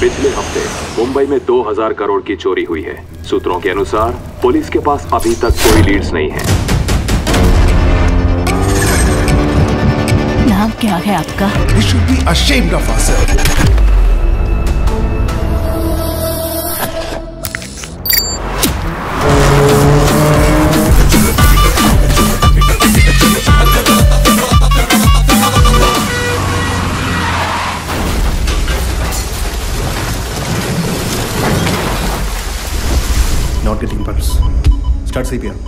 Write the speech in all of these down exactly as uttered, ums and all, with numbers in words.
पिछले हफ्ते मुंबई में दो हज़ार करोड़ की चोरी हुई है। सूत्रों के अनुसार पुलिस के पास अभी तक कोई लीड्स नहीं है। नाम क्या है आपका? We should be ashamed of ourselves. Not getting pulse. Start C P R.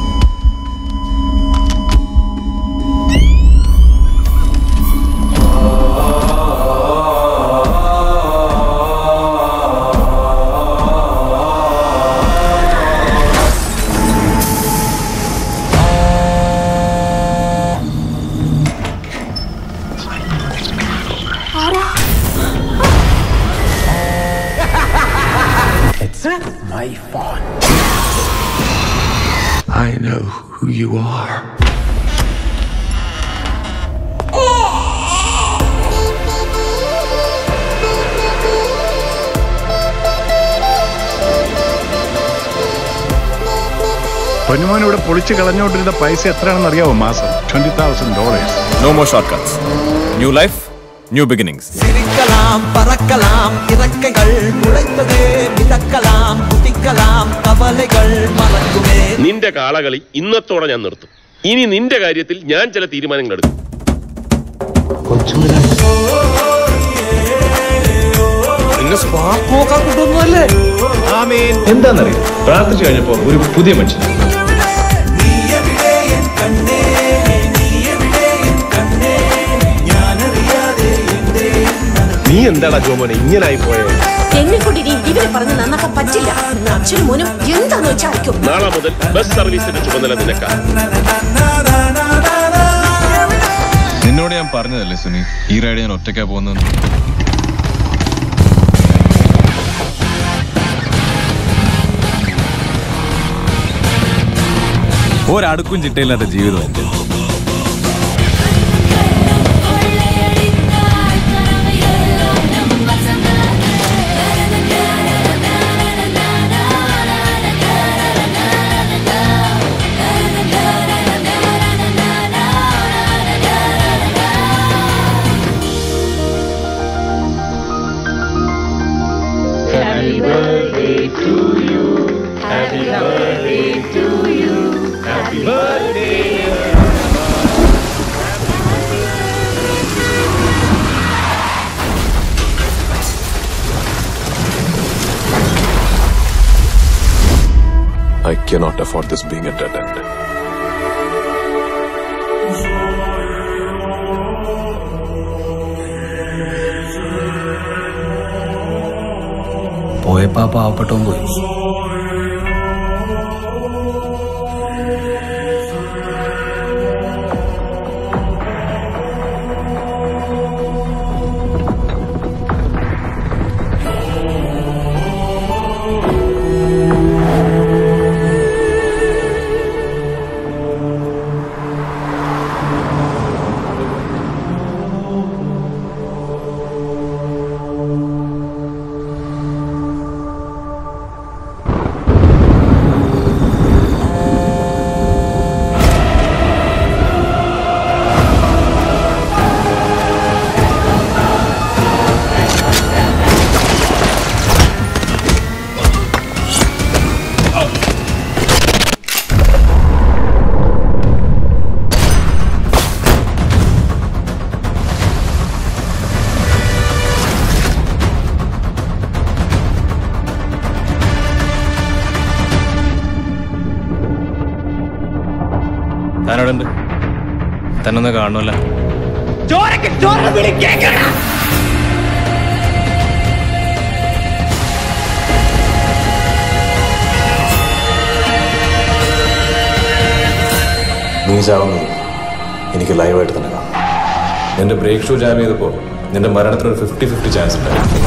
It's my fault. I know who you are. പൊന്നുമോൻ ഇവിടെ പൊളിച്ച് കളഞ്ഞോണ്ടിരുന്ന പൈസ എത്രയാണെന്ന് അറിയാവോ? മാസം twenty thousand dollars. No more shortcuts. New life, new beginnings. சிரிக்கலாம் பறக்கலாம் இறக்கைகள் முளைத்ததே மிதக்கலாம் குதிக்கலாம் கவலைகள் மறக்குமே. നിന്റെ കാളകളി ഇന്നത്തോടെ ഞാൻ നിർത്തും. ഇനി നിന്റെ കാര്യത്തിൽ ഞാൻ ചില തീരുമാനങ്ങൾ എടുക്കും. എന്താന്നറിയാം, പ്രാർത്ഥിച്ചു കഴിഞ്ഞപ്പോ ഒരു പുതിയ മനുഷ്യൻ. നീ എന്താടാ ജോമോനെ ഇങ്ങനായി പോയത്? നാളെ മുതൽ ബസ് സർവീസിന്റെ ചുമതല നിനക്കാ. നിന്നോട് ഞാൻ പറഞ്ഞതല്ലേ സുനി, ഈ റൈഡ് ഞാൻ ഒറ്റയ്ക്കാ പോകുന്നത്. ഒരടുക്കും ചിട്ടയില്ലാത്ത ജീവിതം എന്റെ. Happy birthday to you. Happy birthday to you. Happy birthday. I cannot afford this being a dead end. പോയപ്പോ പാവപ്പെട്ടവും പോയി. താനോടുണ്ട്, തന്നൊന്ന് കാണുമല്ല. നീ ചാവുന്നത് എനിക്ക് ലൈവായിട്ട് തന്നെ കാണാം. നിന്റെ ബ്രേക്ക് ഷോ ജാം ചെയ്തപ്പോൾ നിന്റെ മരണത്തിന് ഒരു ഫിഫ്റ്റി ഫിഫ്റ്റി ചാൻസ് ഉണ്ടായിരുന്നു.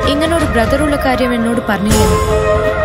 ഇങ്ങനൊരു ബ്രദറുള്ള കാര്യം എന്നോട് പറഞ്ഞില്ലല്ലോ.